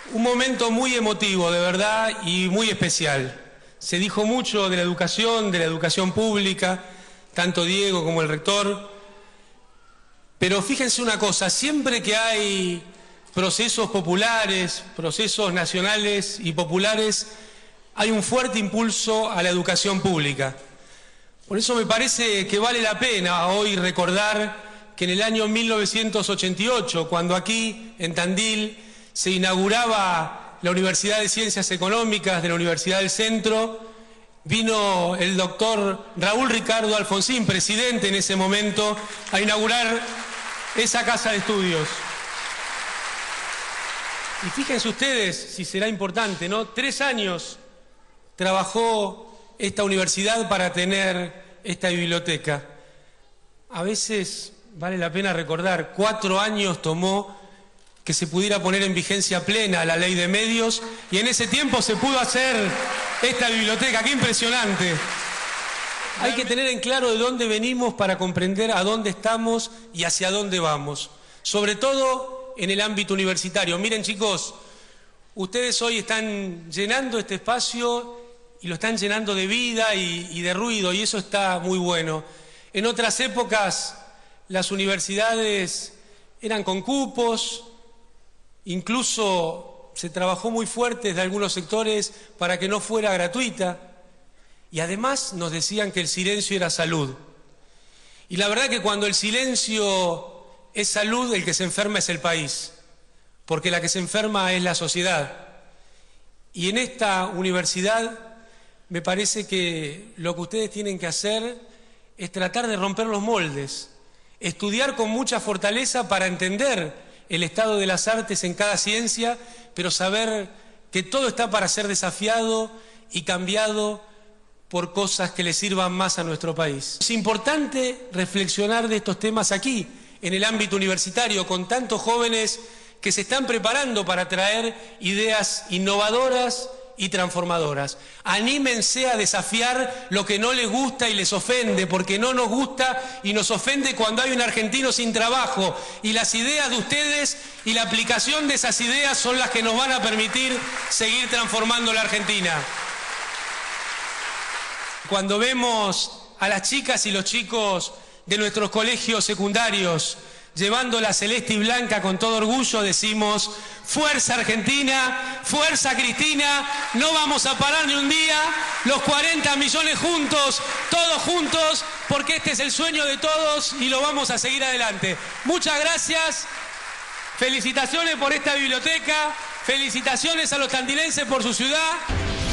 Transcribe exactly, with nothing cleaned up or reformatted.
Un momento muy emotivo, de verdad, y muy especial. Se dijo mucho de la educación, de la educación pública, tanto Diego como el rector. Pero fíjense una cosa, siempre que hay procesos populares, procesos nacionales y populares, hay un fuerte impulso a la educación pública. Por eso me parece que vale la pena hoy recordar que en el año mil novecientos ochenta y ocho, cuando aquí, en Tandil, se inauguraba la Universidad de Ciencias Económicas de la Universidad del Centro, vino el doctor Raúl Ricardo Alfonsín, presidente en ese momento, a inaugurar esa casa de estudios. Y fíjense ustedes, si será importante, ¿no? Tres años trabajó esta universidad para tener esta biblioteca. A veces vale la pena recordar, cuatro años tomó que se pudiera poner en vigencia plena la ley de medios y en ese tiempo se pudo hacer esta biblioteca. ¡Qué impresionante! Hay que tener en claro de dónde venimos para comprender a dónde estamos y hacia dónde vamos, sobre todo en el ámbito universitario. Miren, chicos, ustedes hoy están llenando este espacio y lo están llenando de vida y, y de ruido, y eso está muy bueno. En otras épocas las universidades eran con cupos, incluso se trabajó muy fuerte desde algunos sectores para que no fuera gratuita, y además nos decían que el silencio era salud. Y la verdad que cuando el silencio es salud, el que se enferma es el país, porque la que se enferma es la sociedad. Y en esta universidad me parece que lo que ustedes tienen que hacer es tratar de romper los moldes, estudiar con mucha fortaleza para entender el estado de las artes en cada ciencia, pero saber que todo está para ser desafiado y cambiado por cosas que le sirvan más a nuestro país. Es importante reflexionar de estos temas aquí, en el ámbito universitario, con tantos jóvenes que se están preparando para traer ideas innovadoras y transformadoras. Anímense a desafiar lo que no les gusta y les ofende, porque no nos gusta y nos ofende cuando hay un argentino sin trabajo, y las ideas de ustedes y la aplicación de esas ideas son las que nos van a permitir seguir transformando la Argentina. Cuando vemos a las chicas y los chicos de nuestros colegios secundarios llevando la celeste y blanca con todo orgullo, decimos: ¡fuerza Argentina! ¡Fuerza Cristina! No vamos a parar ni un día, los cuarenta millones juntos, todos juntos, porque este es el sueño de todos y lo vamos a seguir adelante. Muchas gracias, felicitaciones por esta biblioteca, felicitaciones a los tandilenses por su ciudad.